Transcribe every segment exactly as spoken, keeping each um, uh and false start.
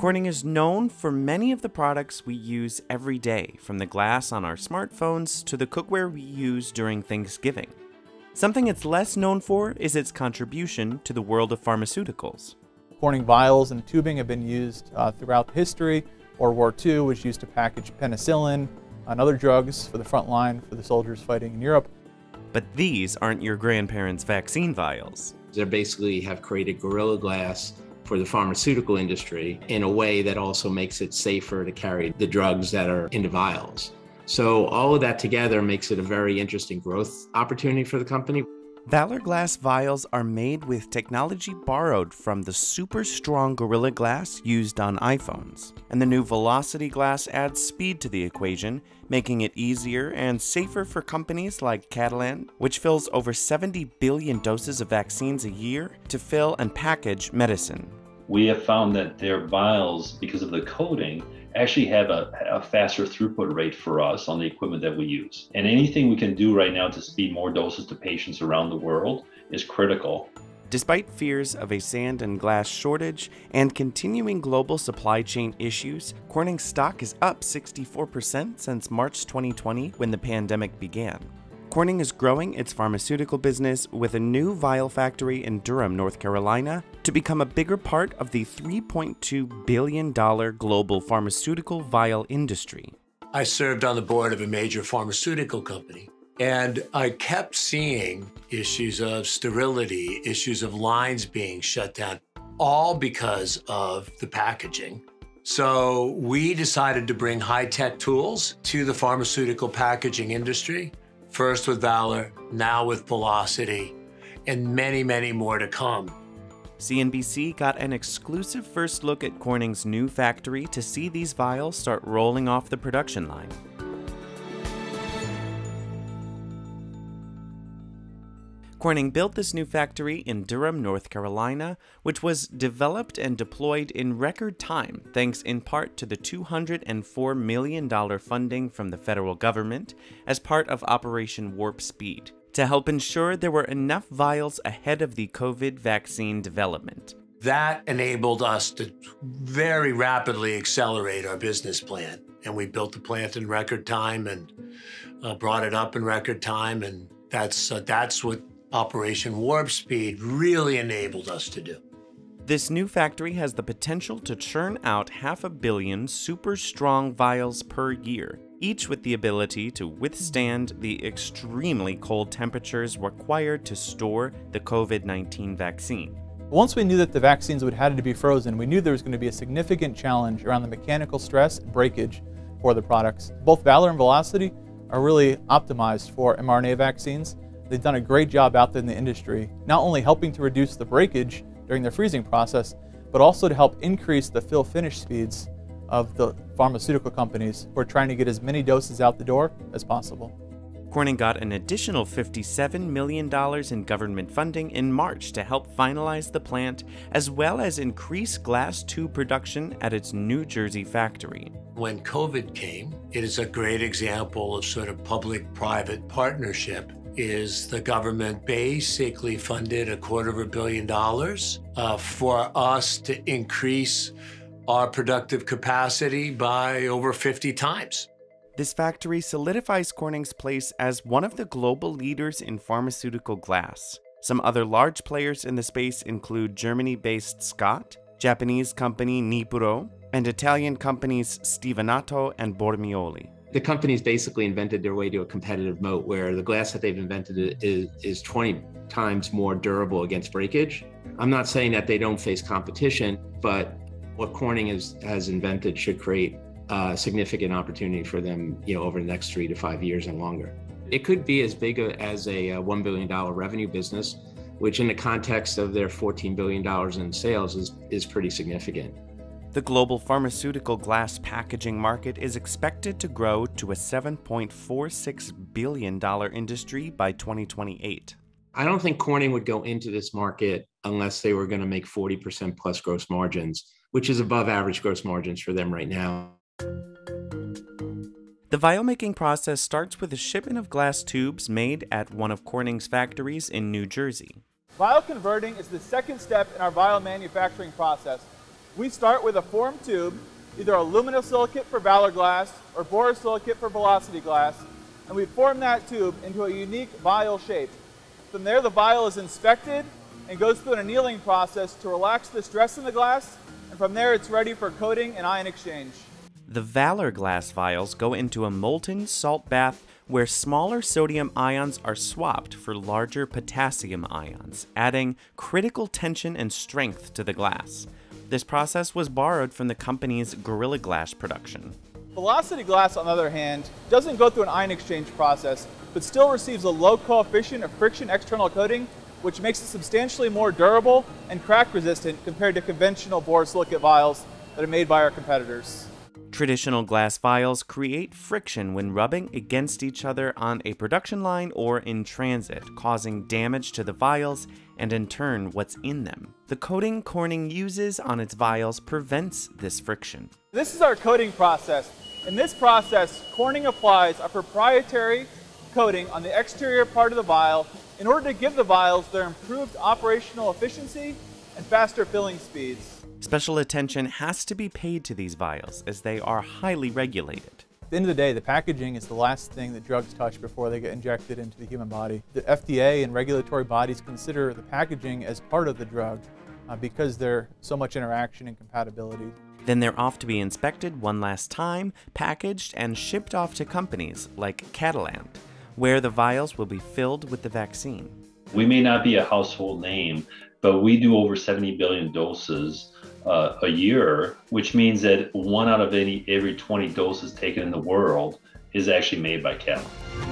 Corning is known for many of the products we use every day, from the glass on our smartphones to the cookware we use during Thanksgiving. Something it's less known for is its contribution to the world of pharmaceuticals. Corning vials and tubing have been used uh, throughout history. World War Two was used to package penicillin and other drugs for the front line for the soldiers fighting in Europe. But these aren't your grandparents' vaccine vials. They basically have created Gorilla Glass for the pharmaceutical industry in a way that also makes it safer to carry the drugs that are in the vials. So all of that together makes it a very interesting growth opportunity for the company. Valor Glass vials are made with technology borrowed from the super strong Gorilla Glass used on iPhones. And the new Velocity Glass adds speed to the equation, making it easier and safer for companies like Catalan, which fills over seventy billion doses of vaccines a year to fill and package medicine. We have found that their vials, because of the coating, actually have a, a faster throughput rate for us on the equipment that we use. And anything we can do right now to speed more doses to patients around the world is critical. Despite fears of a sand and glass shortage and continuing global supply chain issues, Corning's stock is up sixty-four percent since March twenty twenty when the pandemic began. Corning is growing its pharmaceutical business with a new vial factory in Durham, North Carolina, to become a bigger part of the three point two billion dollars global pharmaceutical vial industry. I served on the board of a major pharmaceutical company, and I kept seeing issues of sterility, issues of lines being shut down, all because of the packaging. So we decided to bring high-tech tools to the pharmaceutical packaging industry. First with Valor, now with Velocity, and many, many more to come. C N B C got an exclusive first look at Corning's new factory to see these vials start rolling off the production line. Corning built this new factory in Durham, North Carolina, which was developed and deployed in record time thanks in part to the two hundred four million dollars funding from the federal government as part of Operation Warp Speed, to help ensure there were enough vials ahead of the COVID vaccine development. That enabled us to very rapidly accelerate our business plan. And we built the plant in record time and uh, brought it up in record time. And that's, uh, that's what Operation Warp Speed really enabled us to do. This new factory has the potential to churn out half a billion super strong vials per year, each with the ability to withstand the extremely cold temperatures required to store the COVID nineteen vaccine. Once we knew that the vaccines would have to be frozen, we knew there was going to be a significant challenge around the mechanical stress and breakage for the products. Both Valor and Velocity are really optimized for m R N A vaccines. They've done a great job out there in the industry, not only helping to reduce the breakage during the freezing process, but also to help increase the fill finish speeds of the pharmaceutical companies who are trying to get as many doses out the door as possible. Corning got an additional fifty-seven million dollars in government funding in March to help finalize the plant, as well as increase glass tube production at its New Jersey factory. When COVID came, it is a great example of sort of public-private partnership. Is the government basically funded a quarter of a billion dollars uh, for us to increase our productive capacity by over fifty times. This factory solidifies Corning's place as one of the global leaders in pharmaceutical glass. Some other large players in the space include Germany-based Scott, Japanese company Nipuro, and Italian companies Stevanato and Bormioli. The company's basically invented their way to a competitive moat where the glass that they've invented is, is twenty times more durable against breakage. I'm not saying that they don't face competition, but what Corning has, has invented should create a significant opportunity for them, you know, over the next three to five years and longer. It could be as big a, as a one billion dollars revenue business, which in the context of their fourteen billion dollars in sales is, is pretty significant. The global pharmaceutical glass packaging market is expected to grow to a seven point four six billion dollars industry by twenty twenty-eight. I don't think Corning would go into this market unless they were going to make forty percent plus gross margins, which is above average gross margins for them right now. The vial making process starts with a shipment of glass tubes made at one of Corning's factories in New Jersey. Vial converting is the second step in our vial manufacturing process. We start with a formed tube, either aluminosilicate for Valor glass or borosilicate for Velocity glass, and we form that tube into a unique vial shape. From there, the vial is inspected and goes through an annealing process to relax the stress in the glass, and from there it's ready for coating and ion exchange. The Valor glass vials go into a molten salt bath where smaller sodium ions are swapped for larger potassium ions, adding critical tension and strength to the glass. This process was borrowed from the company's Gorilla Glass production. Velocity glass, on the other hand, doesn't go through an ion exchange process, but still receives a low coefficient of friction external coating, which makes it substantially more durable and crack resistant compared to conventional borosilicate vials that are made by our competitors. Traditional glass vials create friction when rubbing against each other on a production line or in transit, causing damage to the vials and in turn what's in them. The coating Corning uses on its vials prevents this friction. This is our coating process. In this process, Corning applies a proprietary coating on the exterior part of the vial in order to give the vials their improved operational efficiency and faster filling speeds. Special attention has to be paid to these vials as they are highly regulated. At the end of the day, the packaging is the last thing that drugs touch before they get injected into the human body. The F D A and regulatory bodies consider the packaging as part of the drug uh, because there's so much interaction and compatibility. Then they're off to be inspected one last time, packaged, and shipped off to companies like Catalent, where the vials will be filled with the vaccine. We may not be a household name, but we do over seventy billion doses uh, a year, which means that one out of any, every twenty doses taken in the world is actually made by Catalent.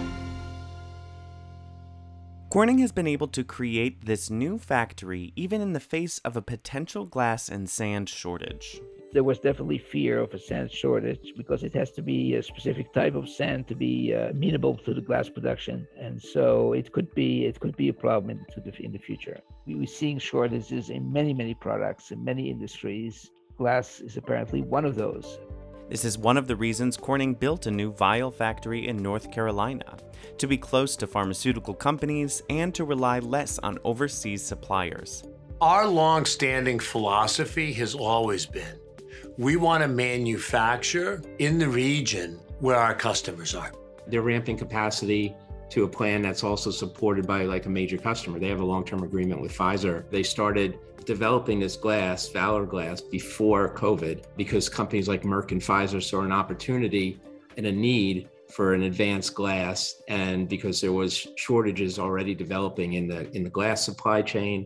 Corning has been able to create this new factory even in the face of a potential glass and sand shortage. There was definitely fear of a sand shortage because it has to be a specific type of sand to be uh, amenable to the glass production, and so it could be it could be a problem in the in the future. We were seeing shortages in many many products in many industries. Glass is apparently one of those. This is one of the reasons Corning built a new vial factory in North Carolina, to be close to pharmaceutical companies and to rely less on overseas suppliers. Our long-standing philosophy has always been, we want to manufacture in the region where our customers are. They're ramping capacity to a plan that's also supported by like a major customer. They have a long-term agreement with Pfizer. They started developing this glass, Valor glass, before COVID because companies like Merck and Pfizer saw an opportunity and a need for an advanced glass, and because there was shortages already developing in the in the glass supply chain.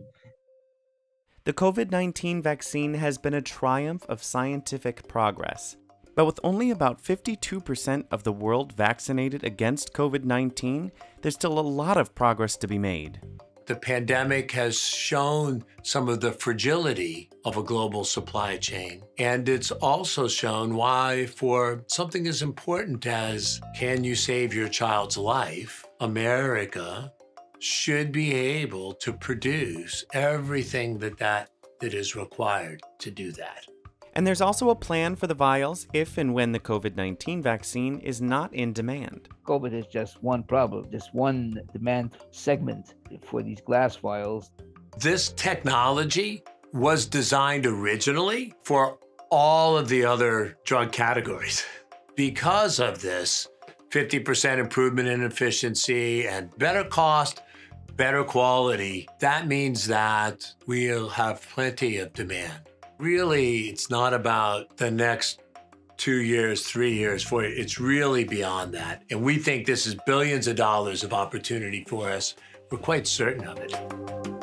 The COVID nineteen vaccine has been a triumph of scientific progress, but with only about fifty-two percent of the world vaccinated against COVID nineteen, there's still a lot of progress to be made. The pandemic has shown some of the fragility of a global supply chain, and it's also shown why, for something as important as can you save your child's life, America should be able to produce everything that, that that is required to do that. And there's also a plan for the vials if and when the COVID nineteen vaccine is not in demand. COVID is just one problem, just one demand segment for these glass vials. This technology was designed originally for all of the other drug categories. Because of this, fifty percent improvement in efficiency and better cost, better quality, that means that we'll have plenty of demand. Really, it's not about the next two years, three years, four years. It's really beyond that. And we think this is billions of dollars of opportunity for us. We're quite certain of it.